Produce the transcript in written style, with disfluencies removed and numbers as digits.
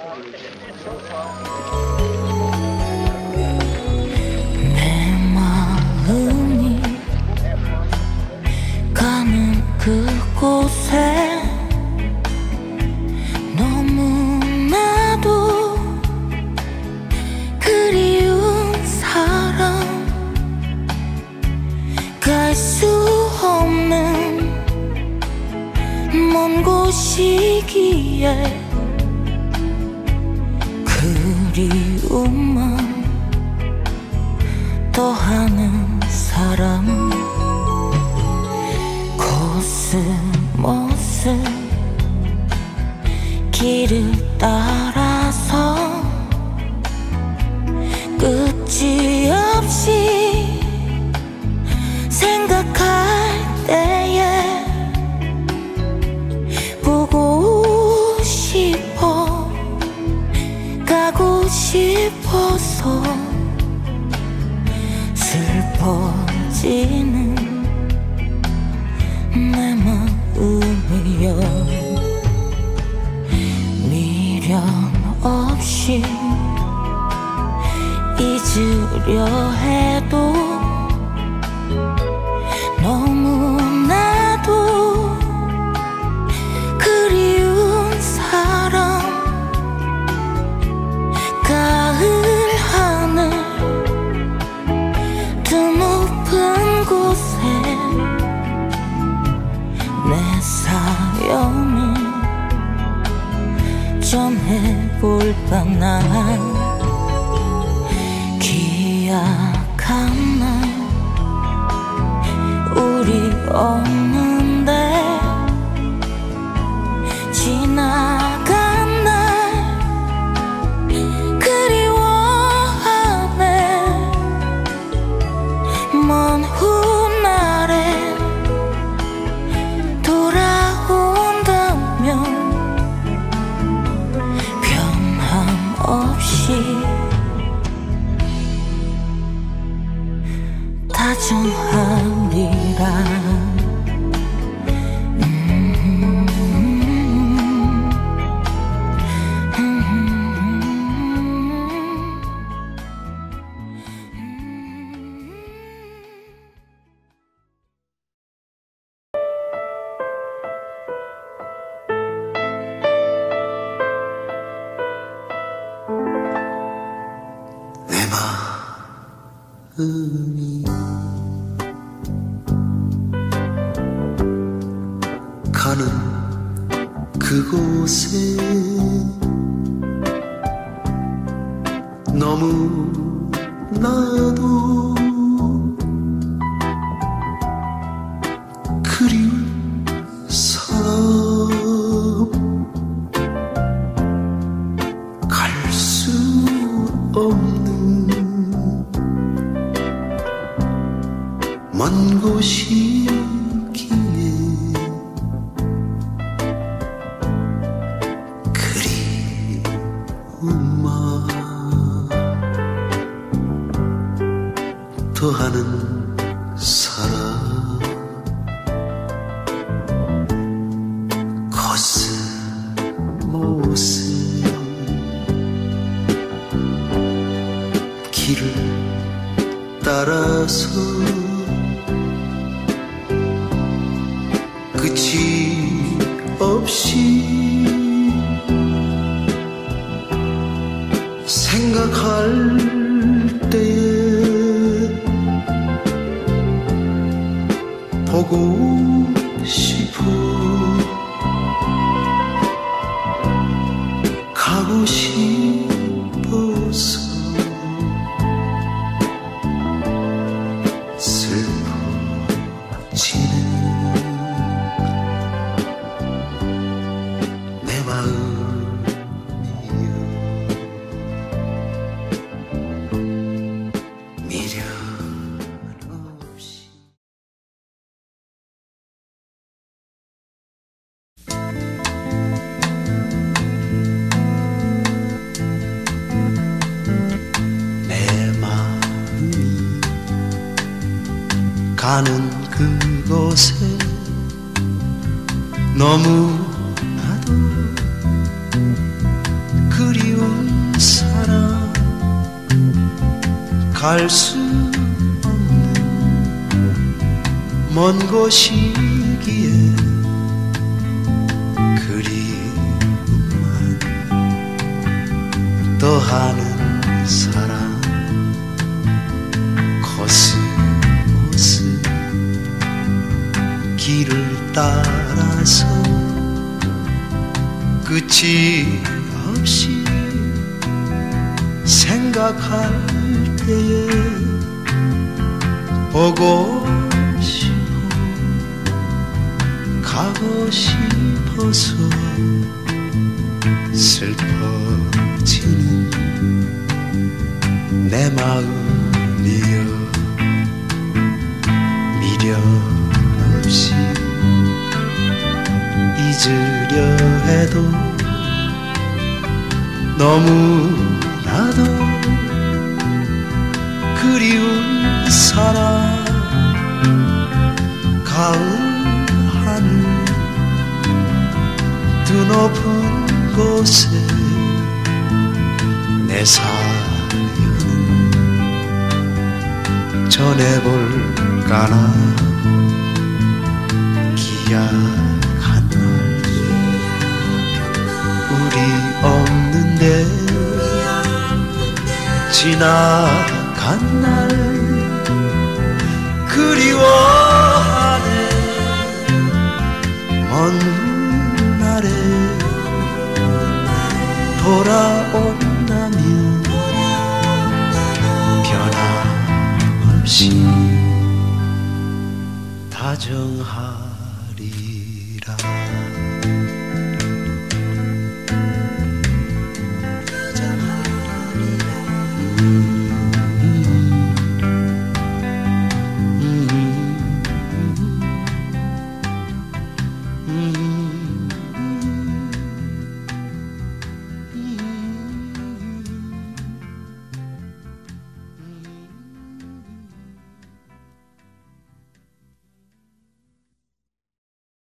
내 마음이 가는 그곳에 너무나도 그리운 사람, 갈 수 없는 먼 곳이기에 그리움만 더하는 사람, 코스모스 길을 따라서 끝이 없이 생각할 때에 보고 싶어, 가고 싶어서 슬퍼지는 내 마음이여. 미련 없이 잊으려 해도 너무나도 그리운 사람, 가을 하늘 드높은 곳에 내 사연을 전해볼까. 기약한 날 우리 없는데 지나간 날 그리워하네. 먼 훗날에 돌아온다면 변함없이 다정하리라. 내 마음이 가는 그곳에 너무나도 그리운 사람, 갈 수 없는 먼 곳이기에 그리움만 더하는 사람, 코스모스 길을 따라서 끝이 없이 생각할 때에 보고 싶어, 가고 싶어서 슬퍼지는 내 마음이여. 미련 없이 내 마음이 가는 그곳에 너무나도 그리 사람 갈 수 없는 먼 곳이기에 그리움만 더하는 사람 거스모스 길을 따라서 끝이 없이 생각할 때에 보고 싶어 가고 싶어서 슬퍼지는 내 마음이여 미련 없이 잊으려 해도 너무나도 그리운 사람 가을 하늘 드높은 곳에 내 사연을 전해볼까나 기약한 날 우리 없는데 지나간 날 그리워하네 먼 훗날에 돌아온다면 변함없이 다정하